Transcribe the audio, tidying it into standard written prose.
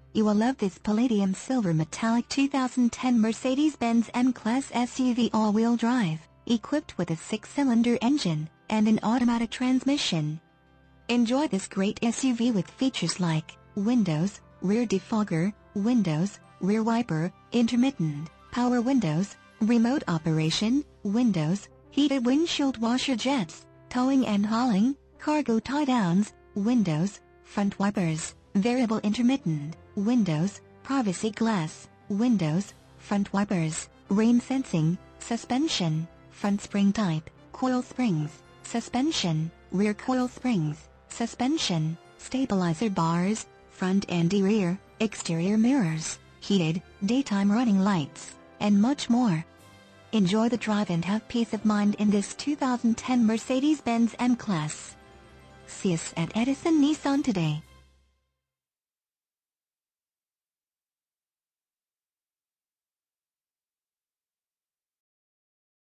You will love this palladium silver metallic 2010 Mercedes-Benz M-Class SUV all-wheel drive, equipped with a 6-cylinder engine and an automatic transmission. Enjoy this great SUV with features like windows, rear defogger, windows, rear wiper, intermittent, power windows, remote operation, windows, heated windshield washer jets, towing and hauling, cargo tie-downs, windows, front wipers, variable intermittent, windows, privacy glass, windows, front wipers, rain sensing, suspension, front spring type, coil springs, suspension, rear coil springs, suspension, stabilizer bars, front and rear, exterior mirrors, heated, daytime running lights, and much more. Enjoy the drive and have peace of mind in this 2010 Mercedes-Benz M-Class. See us at Edison Nissan today.